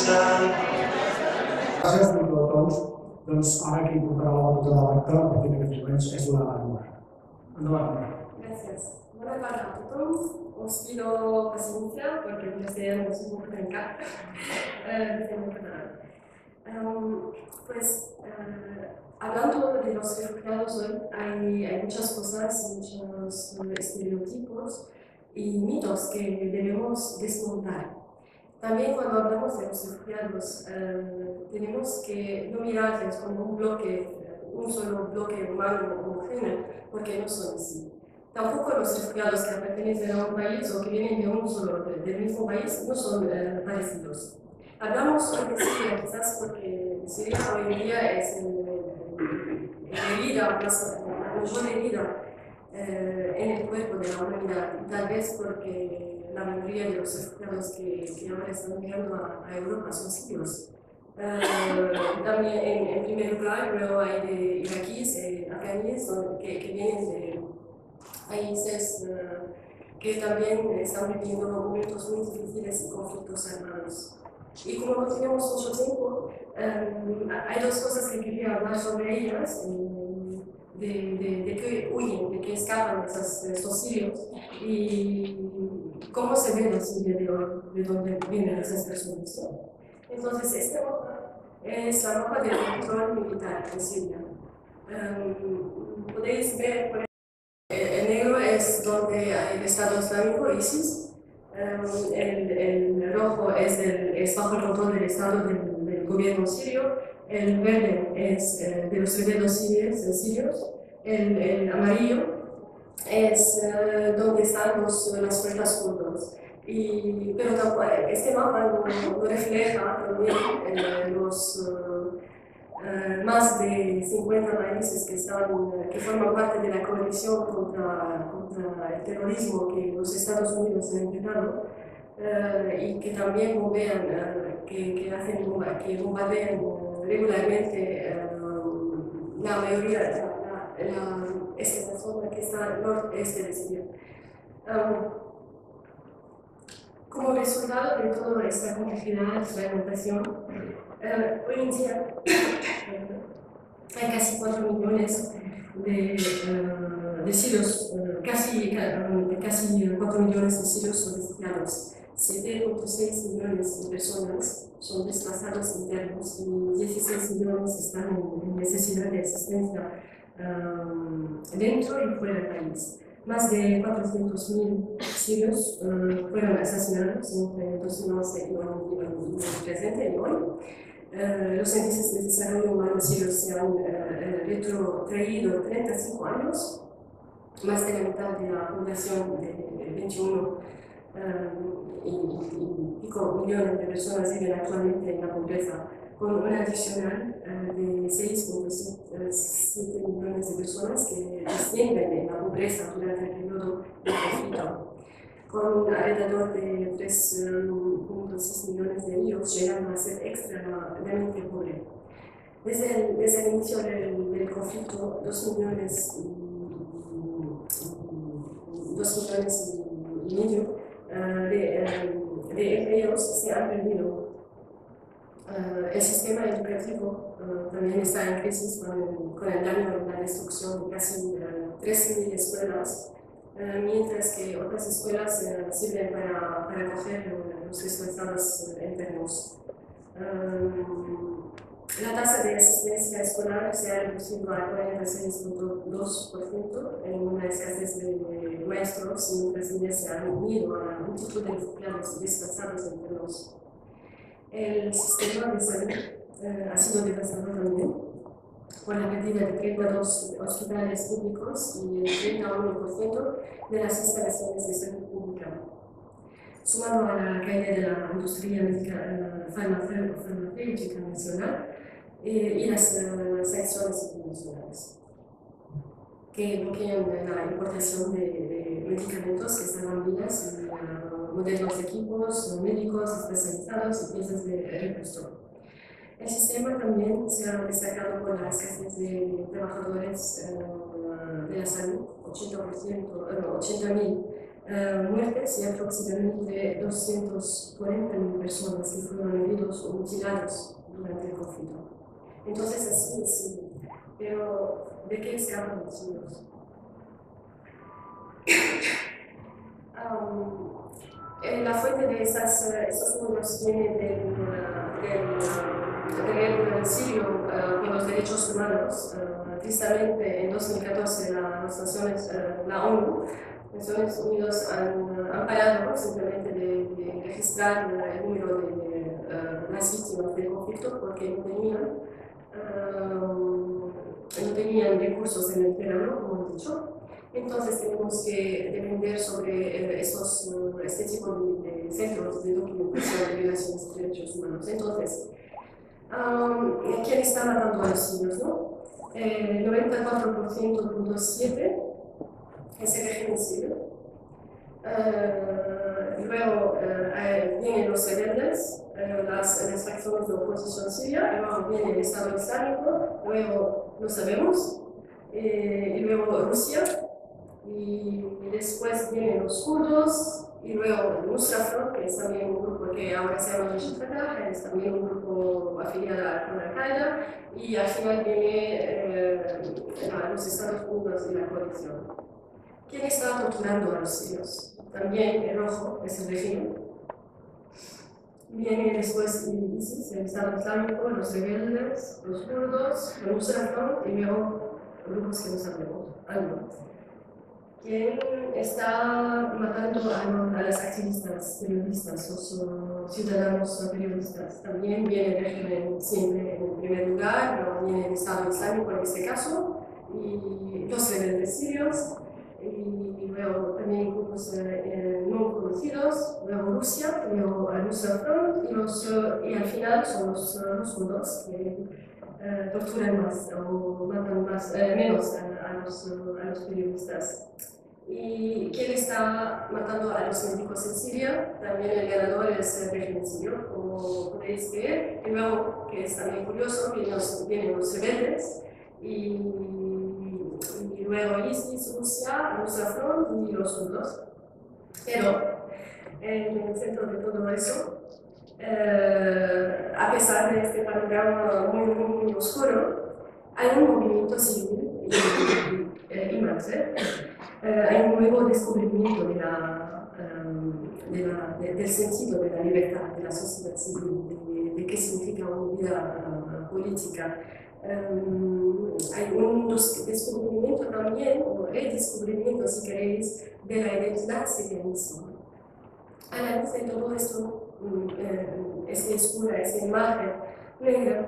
Gràcies, doctor Tous. Doncs ara qui portarà la batuta de l'acte a partir d'aquests moments és la Nora. Endavant, Nora. Gracias. Buenas tardes a todos. Os pido paciencia porque el castellano es un poco delicado. Hablando de los refugiados hoy, hay muchas cosas, muchos estereotipos y mitos que debemos desmontar. También cuando hablamos de los refugiados, tenemos que no mirarles como un bloque, un solo bloque humano homogéneo, porque no son así. Tampoco los refugiados que pertenecen a un país o que vienen de un solo, del mismo país, no son parecidos. Hablamos hoy de Siria, quizás porque Siria hoy en día es la mayor herida en el cuerpo de la humanidad, y tal vez porque la mayoría de los refugiados que ahora están llegando a Europa son sirios. También en primer lugar, luego hay de iraquíes, afganíes, que vienen de países que también están viviendo momentos muy difíciles y conflictos armados. Y como no tenemos mucho tiempo, hay dos cosas que quería hablar sobre ellas, de que huyen, de que escapan estos sirios y cómo se ve la Siria de dónde vienen esas personas. Entonces, esta mapa es la mapa del control militar en Siria. Podéis ver, por ejemplo, el negro es donde hay el Estado Islámico, ISIS. El rojo es bajo el control del Estado del gobierno sirio. El verde es de los rebeldes sirios. El amarillo es donde están las fuerzas kurdas. Pero tampoco, este mapa no refleja también más de 50 países que forman parte de la coalición contra el terrorismo que los Estados Unidos han empezado y que también bombean, que bombardean regularmente la mayoría, esta zona que está al noreste de Siria. Como resultado de toda esta complejidad, fragmentación, hoy en día hay casi 4 millones de sirios, casi 4 millones de sirios son refugiados, 7.6 millones de personas son desplazados internos y 16 millones están en necesidad de asistencia dentro y fuera del país. Más de 400.000 sirios fueron asesinados entre 2011 y el presente y hoy. Los índices de desarrollo humano sirios se han retrotraído 35 años, más de la mitad de la población de 21 y pico millones de personas viven actualmente en la pobreza, con una adicional de 6.7 millones de personas que descienden en la pobreza durante el periodo del conflicto, con alrededor de 3.6 millones de ellos llegando a ser extremadamente pobres. Desde el inicio del conflicto, 2 millones y medio de ellos se han perdido. El sistema educativo también está en crisis con el daño y la destrucción de casi 13.000 escuelas, mientras que otras escuelas sirven para acoger los desplazados internos. La tasa de asistencia escolar se ha reducido a 46.2% en una escasez de maestros, mientras que se han unido a multitud de refugiados desplazados internos. El sistema de salud ha sido devastado también por la pérdida de 32 hospitales públicos y el 31% de las instalaciones de salud pública. Sumado a la caída de la industria farmacéutica nacional y las sanciones internacionales que bloquean la importación de medicamentos que salvan vidas y modernos equipos médicos especializados y piezas de repuesto. El sistema también se ha destacado por la escasez de trabajadores de la salud, 80.000 muertes y aproximadamente 240.000 personas que fueron heridos o mutilados durante el conflicto. Entonces, así es, pero ¿de qué escapan los niños? La fuente de esos números viene del sirio por los derechos humanos. Tristemente, en 2014 la ONU, Naciones Unidas, han parado simplemente de registrar el número de las víctimas del conflicto porque no tenían recursos en el terreno, como he dicho. Entonces tenemos que depender sobre este tipo de centros de documentación de violaciones de derechos humanos. Entonces, ¿quién está matando a los niños? ¿No? 94.7 es el régimen sirio. Luego vienen los rebeldes, las facciones de oposición siria, luego viene el Estado Islámico, luego no sabemos, y luego Rusia. Y después vienen los kurdos, y luego el Nusra Front, que es también un grupo que ahora se llama Fatah, es también un grupo afiliado a Al-Qaeda, y al final viene los Estados Unidos y la coalición. ¿Quién está torturando a los sirios? También el rojo es el régimen. Viene después ISIS, el Estado Islámico, los rebeldes, los kurdos, el Nusra Front, y luego grupos que no sabemos, algunos. ¿Quién está matando a las activistas periodistas, los ciudadanos periodistas? También viene el régimen siempre en primer lugar, luego viene el Estado Islámico en este caso, y los rebeldes sirios, y luego también grupos no conocidos, luego Rusia, luego Al-Nusra Front, y al final son los kurdos que torturan más o matan menos a los periodistas. ¿Y quién está matando a los médicos en Siria? También el ganador es el régimen sirio, como podéis ver. Y luego, que es también curioso, vienen los rebeldes, y luego ISIS, Rusia, Nusra Front y los kurdos. Pero en el centro de todo eso, a pesar de este panorama muy oscuro, hay un movimiento civil y más, hay un nuevo descubrimiento del sentido de la libertad, de la sociedad civil, de qué significa una vida política. Hay un descubrimiento también, o redescubrimiento, si queréis, de la identidad siria misma. A la luz de todo esto, esta oscura, esta imagen negra,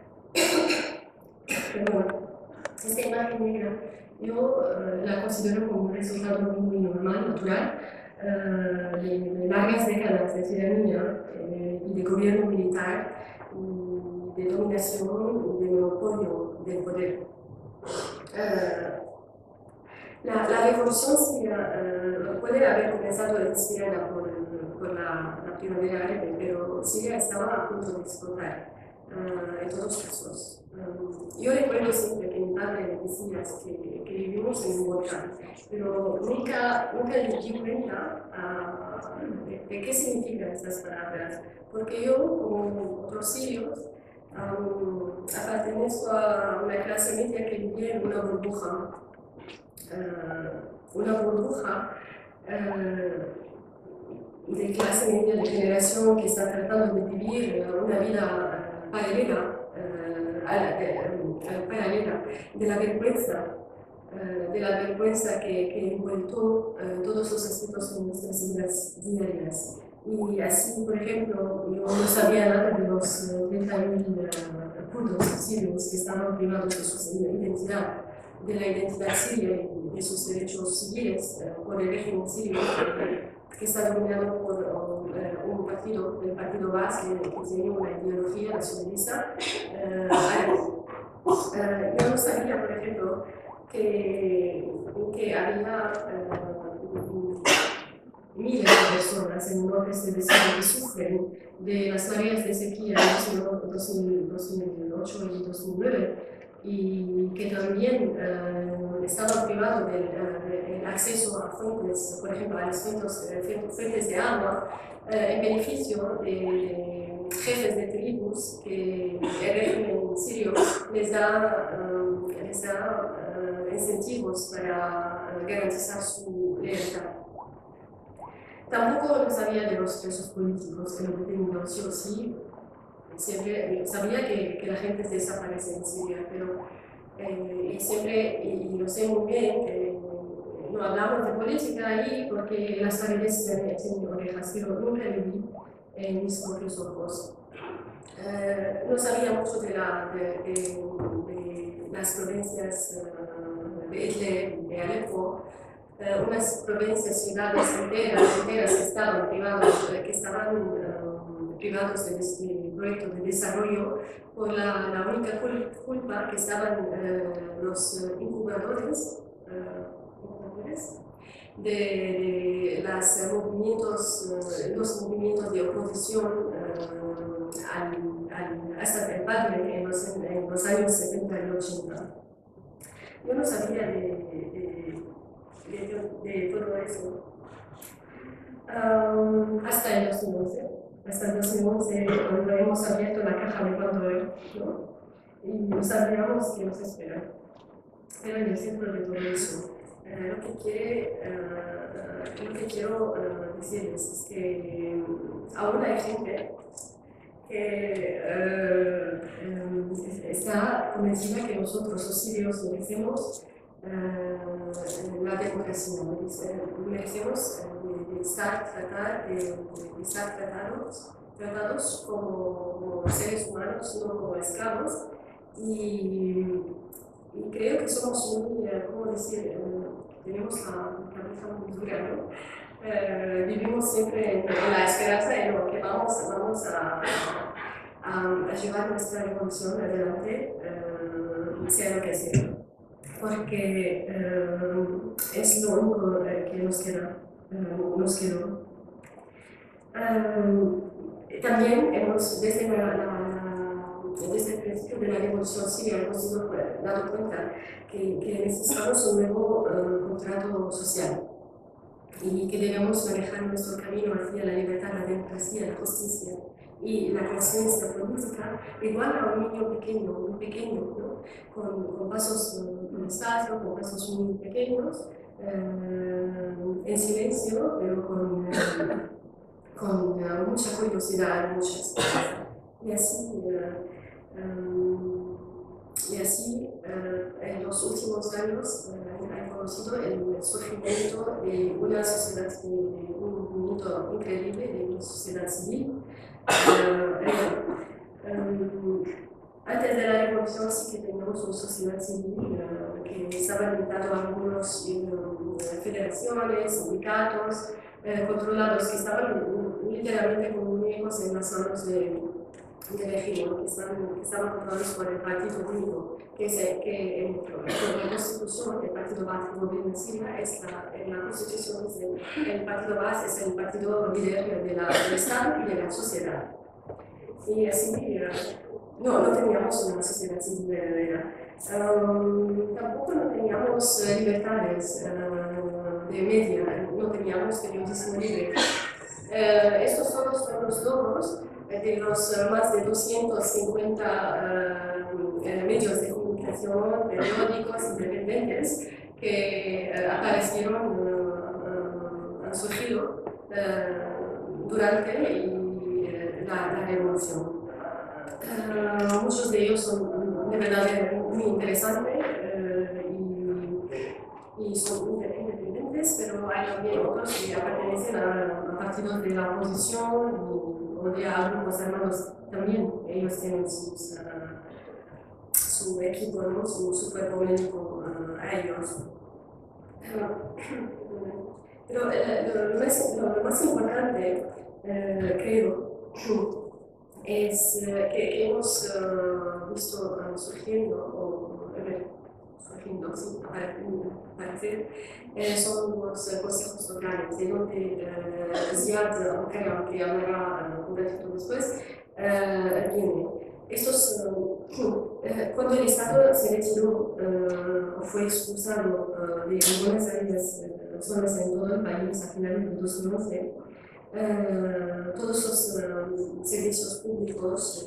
esta imagen negra, yo la considero como un resultado muy normal, natural, de largas décadas de tiranía y de gobierno militar, de dominación y de monopolio del poder. La revolución siria puede haber comenzado inspirada por la primavera árabe, pero Siria estaba a punto de explotar en todos casos. Yo recuerdo siempre que mi padre me decía que vivimos en un volcán, pero nunca le di cuenta de qué significan estas palabras, porque yo, como otros sirios, pertenezco a una clase media que vivía en una burbuja de clase media, de generación que está tratando de vivir una vida paralela de la vergüenza que envuelto todos los aspectos de nuestras vidas diarias. Y así, por ejemplo, yo no sabía nada de los 30.000 kurdos sirios que estaban privados de su identidad, de la identidad siria y de sus derechos civiles por el régimen sirio que está dominado por un partido, el partido Baas, que tiene una ideología nacionalista yo no sabía, por ejemplo, que había miles de personas en el noreste de Siria que sufren de las mareas de sequía en 2008 y 2009, y que también estaban privados del acceso a fuentes, por ejemplo, a las fuentes de agua, en beneficio de jefes de tribus que el régimen sirio les da incentivos para garantizar su lealtad. Tampoco sabía de los presos políticos que lo detenidos, sí o sí. Siempre sabía que la gente desaparece en Siria, pero y lo sé muy bien, que no hablamos de política ahí porque las paredes tienen orejas, pero nunca lo vi en mis propios ojos. No sabía mucho de las provincias de Idlib, de Alepo, unas provincias, ciudades enteras que estaban privados de este proyecto de desarrollo por la única culpa que estaban los incubadores de los movimientos de oposición hasta el padre en los años 70 y 80. Yo no sabía de todo eso hasta el 2011. Hasta el 2011, cuando hemos abierto la caja de Pandora, ¿no? Y no sabíamos qué nos espera. Pero en el centro de todo eso, lo que quiero decirles es que aún hay gente que está convencida que nosotros los sirios merecemos la democracia, merecemos estar tratados como seres humanos, no como esclavos, y creo que somos muy, ¿cómo decir? Tenemos la cabeza muy dura, ¿no? Vivimos siempre en la esperanza de lo que vamos a llevar nuestra revolución adelante, sea lo que sea, porque es lo único que nos quedó. También desde el principio de la revolución siria hemos dado cuenta que necesitamos un nuevo contrato social y que debemos manejar nuestro camino hacia la libertad, la democracia, la justicia y la conciencia política igual a un niño pequeño, muy pequeño, ¿no? con pasos despacio, con pasos muy pequeños, en silencio, pero con mucha curiosidad, mucha esperanza. Y así en los últimos años he conocido el surgimiento de una sociedad, de un movimiento increíble, de una sociedad civil. Antes de la revolución sí que teníamos una sociedad civil que estaba limitado a algunas federaciones, sindicatos, controlados, que estaban literalmente como muñecos en las manos del régimen, que estaban controlados por el Partido Único, que en la Constitución, el Partido Baath que gobierna en Siria, en la Constitución el Partido Baath es el partido líder del Estado y de la sociedad. Y así no teníamos una sociedad civil verdadera. Tampoco no teníamos libertades de media, no teníamos periodismo libre. Estos son los logros de los más de 250 medios de comunicación, periódicos independientes que han surgido durante la revolución. Muchos de ellos son de verdad muy interesantes y son independientes, pero hay también otros que pertenecen a partidos de la oposición o de grupos armados también. Ellos tienen su equipo, ¿no? su cuerpo médico a ellos. Pero lo más importante, creo, es que hemos visto surgiendo, sí, aparecer, son los consejos locales, de donde Ziad, que hablará un ratito después, viene. Estos cuando el Estado se retiró o fue expulsado de algunas áreas, zonas en todo el país a finales de 2011, todos los servicios públicos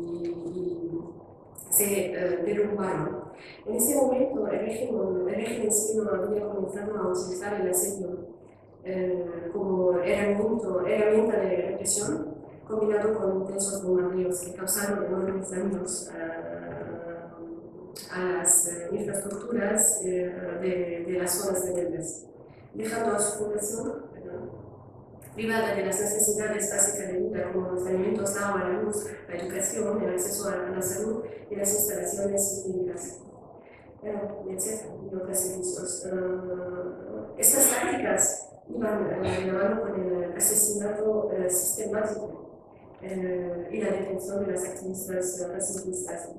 se derrumbaron. En ese momento el régimen sirio había comenzado a utilizar el asedio como herramienta de represión, combinado con intensos bombardeos que causaron enormes daños a las infraestructuras de las zonas rebeldes, dejando a su población privada de las necesidades básicas de vida como los alimentos, la agua, la luz, la educación, el acceso a la salud y las instalaciones hígicas, etc. y otros servicios. Estas prácticas iban de la mano con el asesinato sistemático y la detención de las activistas pacifistas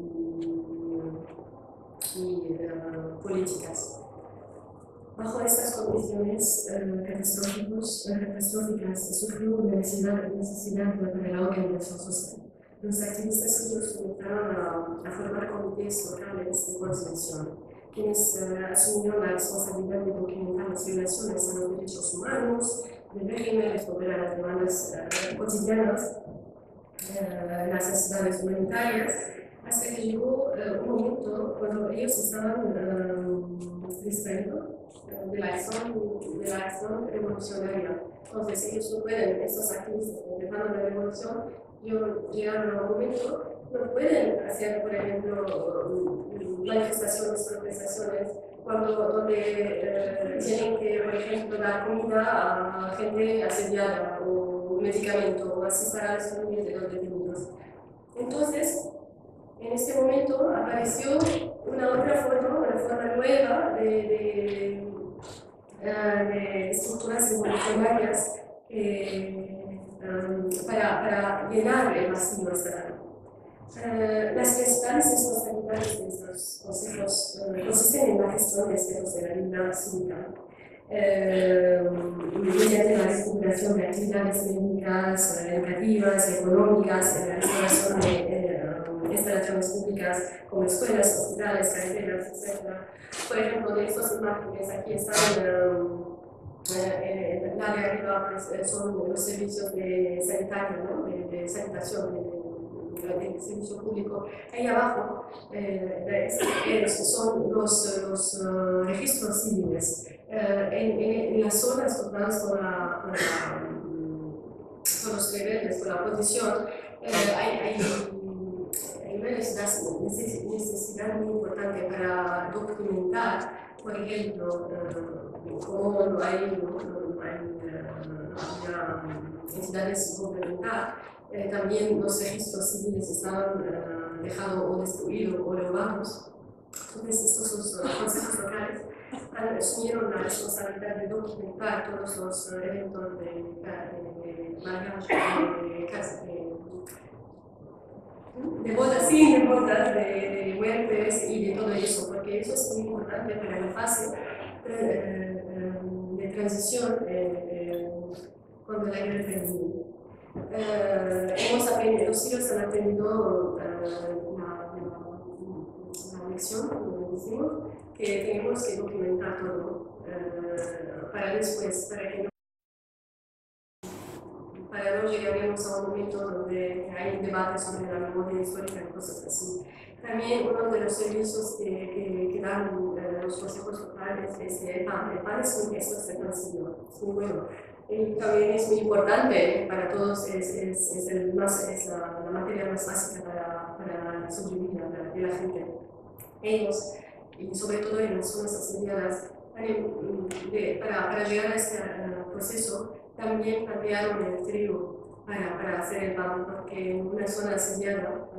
y políticas. Bajo estas condiciones catastróficas surgió una necesidad para la organización social. Los activistas sirios comenzaron a formar comités locales de concienciación, quienes asumieron la responsabilidad de documentar las violaciones a los derechos humanos, del régimen, responder a las demandas cotidianas, las necesidades humanitarias, hasta que llegó un momento cuando ellos estaban distrayendo de la acción revolucionaria. Entonces ellos no pueden, estos activistas que empezaron la revolución, llegaron a un momento, no pueden hacer, por ejemplo, manifestaciones, protestaciones, donde tienen que, por ejemplo, dar comida a gente asediada o medicamento o asistir a las familias de los detenidos. Entonces, en este momento apareció una forma nueva de estructuras revolucionarias para llenar el vacío estatal. Las principales responsabilidades de estos consejos consisten en la gestión de aspectos de la vida cívica, mediante la recuperación de actividades técnicas, educativas, económicas, la restauración de instalaciones públicas como escuelas, hospitales, carreteras, etc. Por ejemplo, de estas imágenes aquí están en la de arriba son los servicios de sanitario, ¿no? de sanitación, del servicio público. Ahí abajo son los registros civiles. En las zonas tocadas por los rebeldes, por la oposición, hay una necesidad muy importante para documentar, por ejemplo, cómo no hay entidades complementarias. También los registros civiles estaban dejados o destruidos o robados. Entonces, estos consejos locales asumieron la responsabilidad de documentar todos los eventos de bodas, de muertes y de todo eso, porque eso es muy importante para la fase de transición cuando la guerra termine. Los sirios han aprendido la lección, como decimos, que tenemos que documentar todo para después, para no llegaremos a un momento donde hay un debate sobre la memoria histórica y cosas así. También uno de los servicios que dan los consejos locales es el PAN. El PAN es un gesto extensivo, es muy bueno. Y también es muy importante para todos, es la materia más básica para la sobrevivir de la gente. Ellos, y sobre todo en las zonas asediadas, para llegar a este proceso, también plantearon el trigo para hacer el pan, porque en una zona asediada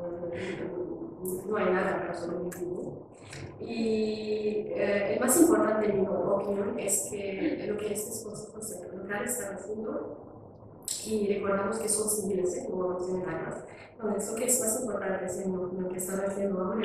no hay nada para sobrevivir. Y el más importante, en mi opinión, es que lo que estos consejos locales están haciendo, y recordamos que son civiles, como no tienen armas. Entonces, lo que es más importante es lo que están haciendo ahora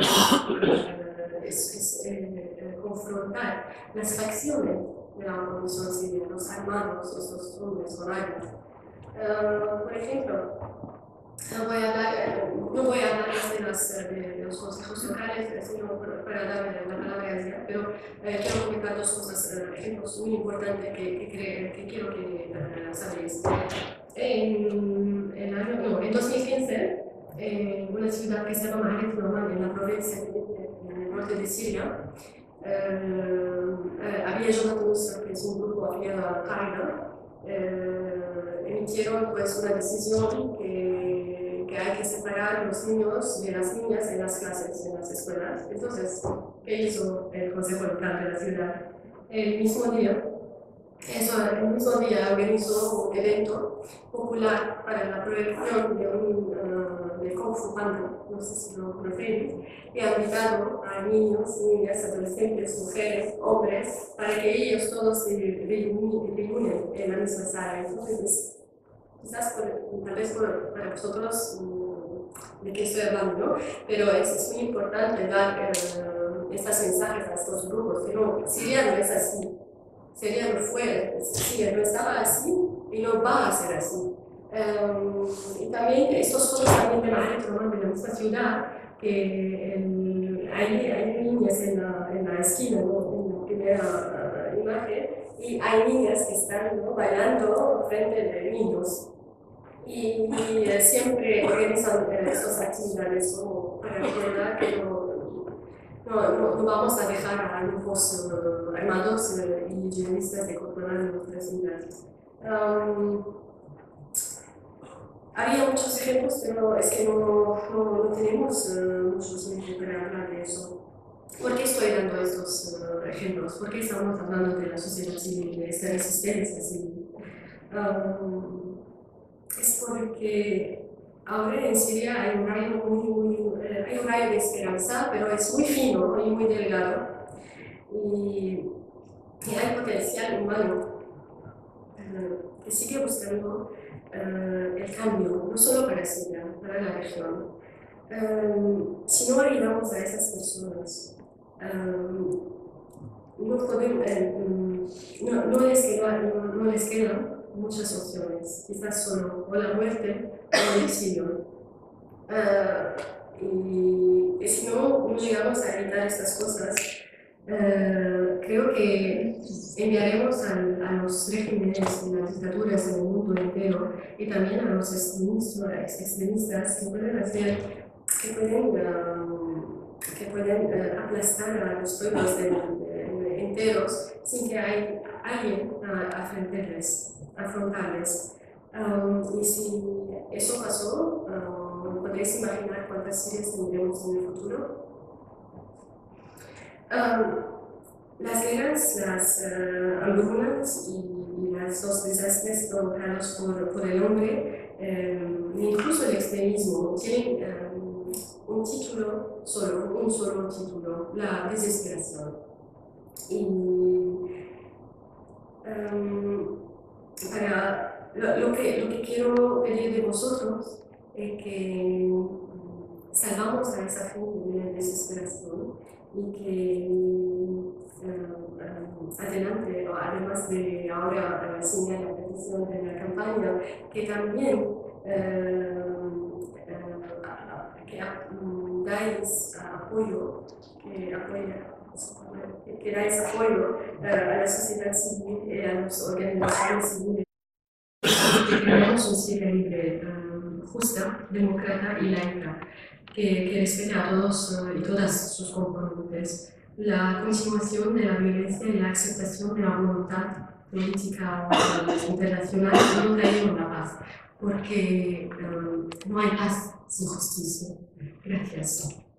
es confrontar las facciones de la oposición civil, los armados, estos hombres con armas. Por ejemplo, No voy a hablar de los consejos locales, sino para darme la palabra a ella, pero quiero comentar dos cosas, ejemplos muy importantes que quiero que sabéis. En 2015, en una ciudad que se llama Halep Norman, en la provincia en el norte de Siria, había Jabhat al-Nusra, que es un grupo afiliado a Al-Qaeda, emitieron pues una decisión que hay que separar los niños de las niñas en las clases, en las escuelas. Entonces, ¿qué hizo el Consejo Local de la ciudad? El mismo día organizó un evento popular para la proyección de Kung Fu Panda, no sé si lo conocéis, y ha invitado a niños, niñas, adolescentes, mujeres, hombres, para que ellos todos se reúnen en la misma sala. Entonces, quizás tal vez para vosotros de qué estoy hablando, ¿no? Pero es muy importante dar estos mensajes a estos grupos, que no, Siria no es así. Siria no fue, Siria no estaba así y no va a ser así. Y también estos fotos también de la misma ciudad, que hay niñas en la esquina, ¿no? En la primera imagen, y hay niñas que están, ¿no?, bailando frente de niños. Y siempre organizan estas actividades como para recordar que no vamos a dejar a grupos armados y yihadistas de controlar nuestras ciudades. Había muchos ejemplos, pero es que no tenemos muchos medios para hablar de eso. ¿Por qué estoy dando estos ejemplos? ¿Por qué estamos hablando de la sociedad civil, de esta resistencia civil? Es porque ahora en Siria hay un rayo de esperanza, pero es muy fino y muy delgado. Y hay potencial humano que sigue buscando el cambio, no solo para Siria, para la región. Si no ayudamos a esas personas, no les quedan muchas opciones, quizás solo o la muerte o el exilio. Y si no llegamos a evitar estas cosas, creo que enviaremos a los regímenes y las dictaduras en el mundo entero y también a los extremistas que pueden aplastar a los pueblos enteros sin que haya alguien a afrontarles. Y si eso pasó, ¿podréis imaginar cuántas Sirias tendremos en el futuro? Las guerras, las hambrunas y los dos desastres provocados por el hombre, incluso el extremismo, tienen un solo título, la desesperación. Y lo que quiero pedir de vosotros es que salvamos a esa gente de la desesperación y que adelante, además de ahora señalar la petición de la campaña, que también dais apoyo, que dais apoyo a la sociedad civil y a las organizaciones civiles, que creemos un Siria libre, justa, demócrata y laica, que respete a todos y todas sus componentes, la continuación de la violencia y la aceptación de la voluntad política internacional no traerán la paz, porque no hay paz sin justicia. Gracias.